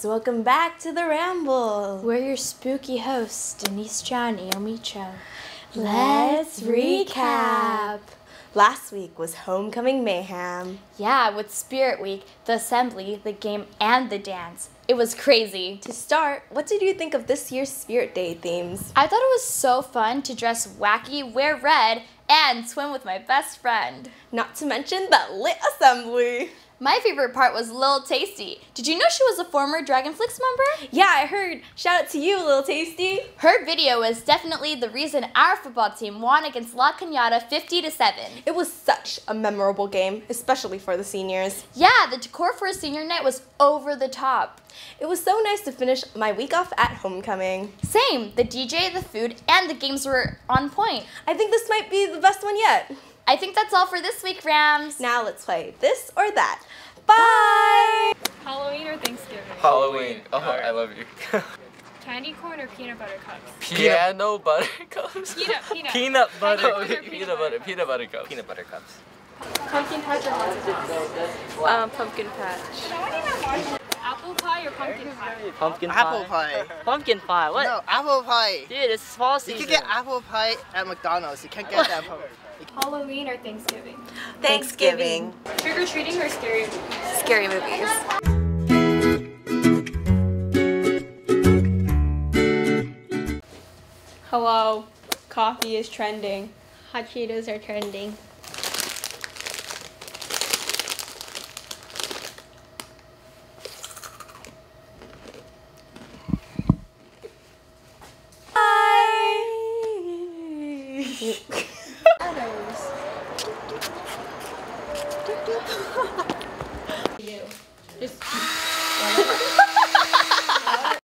loves, welcome back to the Ramble. We're your spooky hosts, Denise Chow and Naomi Cho. Let's recap. Last week was Homecoming Mayhem. Yeah, with Spirit Week, the assembly, the game, and the dance. It was crazy. To start, what did you think of this year's Spirit Day themes? I thought it was so fun to dress wacky, wear red, and swim with my best friend. Not to mention that lit assembly. My favorite part was Lil Tasty. Did you know she was a former Dragonflix member? Yeah, I heard. Shout out to you, Lil Tasty. Her video was definitely the reason our football team won against La Cañada 50-7. It was such a memorable game, especially for the seniors. Yeah, the decor for a senior night was over the top. It was so nice to finish my week off at homecoming. Same. The DJ, the food, and the games were on point. I think this might be the best one yet. I think that's all for this week, Rams. Now let's play this or that. Bye! Halloween or Thanksgiving? Halloween. Oh, I love you. Candy corn or peanut butter cups? Piano butter cups? Peanut butter. Peanut butter cups. Peanut butter cups. Pumpkin patch or haunted? Pumpkin patch. Apple pie or pumpkin pie? Pumpkin pie. Apple pie. Pumpkin pie. What? No, apple pie. Dude, it's fall season. You can get apple pie at McDonald's. You can't get that. Halloween or Thanksgiving? Thanksgiving. Trick-or-treating or scary movies? Scary movies. Hello. Coffee is trending. Hot Cheetos are trending. Just